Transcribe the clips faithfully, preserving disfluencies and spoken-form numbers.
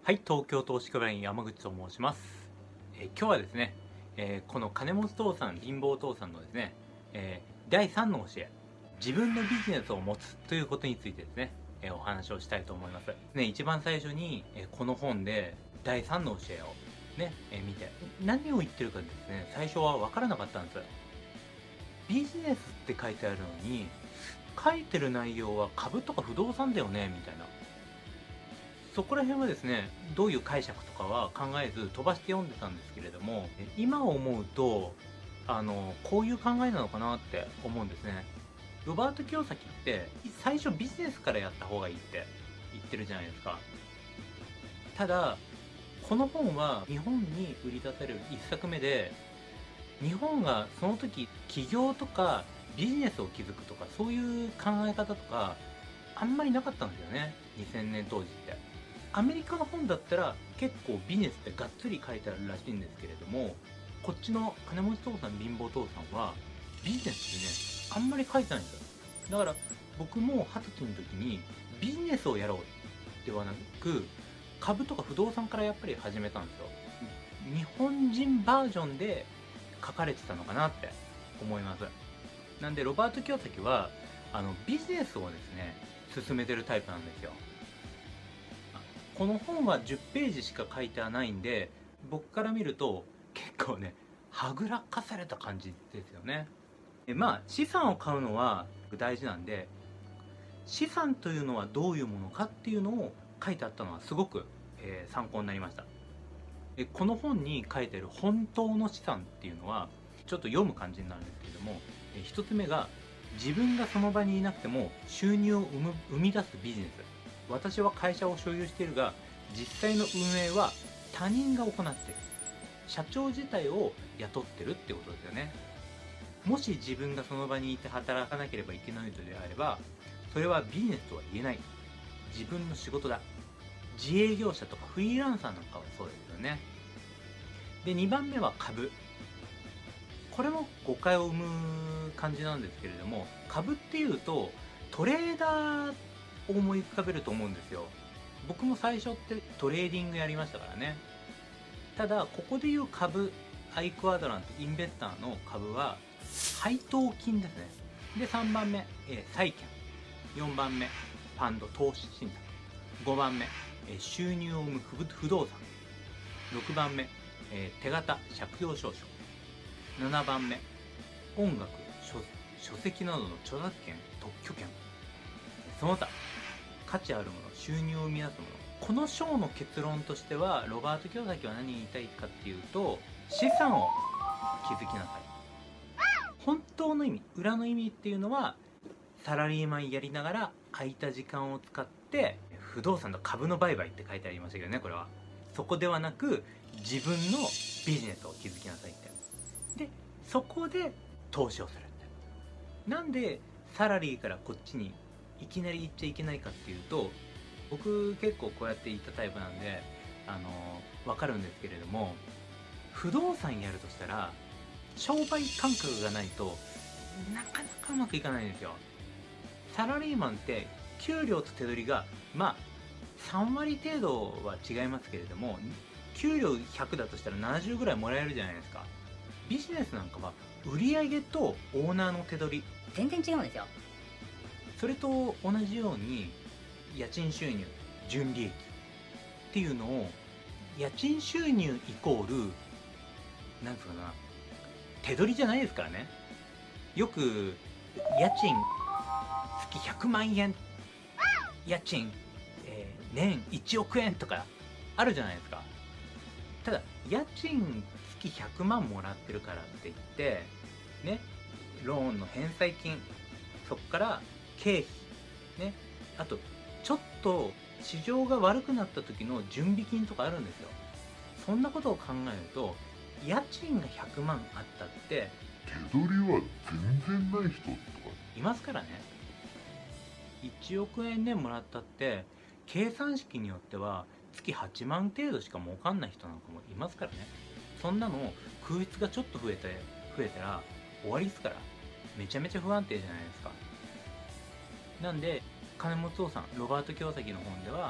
はい、東京投資家ブライン山口と申します。えー今日はですね、えーこの金持ち父さん、貧乏父さんのですね、えーだいさんの教え、自分のビジネスを持つということについてですね、えーお話をしたいと思います。ね、一番最初に、えーこの本でだいさんの教えをね、えー見て、何を言ってるかですね、最初は分からなかったんです。ビジネスって書いてあるのに、書いてる内容は株とか不動産だよね、みたいな。そこら辺はですね、どういう解釈とかは考えず飛ばして読んでたんですけれども、今思うと、あの、こういう考えなのかなって思うんですね。ロバート清崎って、最初ビジネスからやった方がいいって言ってるじゃないですか。ただ、この本は日本に売り出される一作目で、日本がその時起業とかビジネスを築くとかそういう考え方とかあんまりなかったんですよね。にせんねん当時って。アメリカの本だったら結構ビジネスってがっつり書いてあるらしいんですけれども、こっちの金持ち父さん貧乏父さんはビジネスってね、あんまり書いてないんですよ。だから僕もはたちの時にビジネスをやろうではなく、株とか不動産からやっぱり始めたんですよ。日本人バージョンで書かれてたのかなって思います。なんでロバート清崎はあのビジネスをですね進めてるタイプなんですよ。この本はじゅっページしか書いてはないんで、僕から見ると結構ねはぐらかされた感じですよね。でまあ資産を買うのは大事なんで、資産というのはどういうものかっていうのを書いてあったのはすごく、えー参考になりました。でこの本に書いてある本当の資産っていうのはちょっと読む感じになるんですけれども、えひとつめが自分がその場にいなくても収入を生む生み出すビジネス。私は会社を所有しているが実際の運営は他人が行っている。社長自体を雇ってるってことですよね。もし自分がその場にいて働かなければいけないのであれば、それはビジネスとは言えない。自分の仕事だ。自営業者とかフリーランサーなんかはそうですよね。でにばんめは株。これも誤解を生む感じなんですけれども、株っていうとトレーダーを思い浮かべると思うんですよ。僕も最初ってトレーディングやりましたからね。ただここでいう株、アイクワドラントインベスターの株は配当金ですね。でさんばんめ、えー債券。よんばんめファンド投資信託。ごばんめ、えー収入を生む不不動産。ろくばんめ、えー手形借用証書。ななばんめ音楽書書籍などの著作権特許権。その他価値あるもの、収入を生み出すもの。この章の結論としてはロバート清崎は何に言いたいかっていうと、資産を築きなさい。本当の意味、裏の意味っていうのはサラリーマンやりながら空いた時間を使って不動産の株の売買って書いてありましたけどね、これはそこではなく自分のビジネスを築きなさいって。でそこで投資をするって。なんでサラリーからこっちにいきなり行っちゃいけないかっていうと、僕結構こうやって行ったタイプなんであの分かるんですけれども、不動産やるとしたら商売感覚がないとなかなかうまくいかないんですよ。サラリーマンって給料と手取りがまあさんわり程度は違いますけれども、給料ひゃくだとしたらななじゅうぐらいもらえるじゃないですか。ビジネスなんかは売上とオーナーの手取り、 全然違うんですよ。 それと同じように家賃収入、純利益っていうのを、家賃収入イコールなんつうかな、手取りじゃないですからね。よく家賃月ひゃくまんえん、家賃、えー年いちおくえんとかあるじゃないですか。ただ家賃月ひゃくまんもらってるからって言ってね、ローンの返済金、そこから経費ね、あとちょっと市場が悪くなった時の準備金とかあるんですよ。そんなことを考えると家賃がひゃくまんあったって手取りは全然ない人とかいますからね。いちおくえんでもらったって計算式によっては月はちまん程度しか儲かんない人なんかもいますからね。そんなの空室がちょっと増えて増えたら終わりですから。めちゃめちゃ不安定じゃないですか。なんで金持ち父さんロバート清崎の本では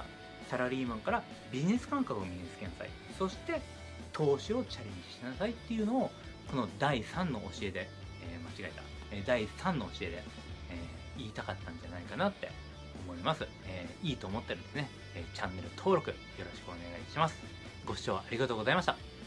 サラリーマンからビジネス感覚を身につけなさい、そして投資をチャレンジしなさいっていうのをこのだいさんの教えで、えー、間違えた、えー、だいさんの教えで、えー、言いたかったんじゃないかなって思います。えー、いいと思ったらですね、えー、チャンネル登録よろしくお願いします。ご視聴ありがとうございました。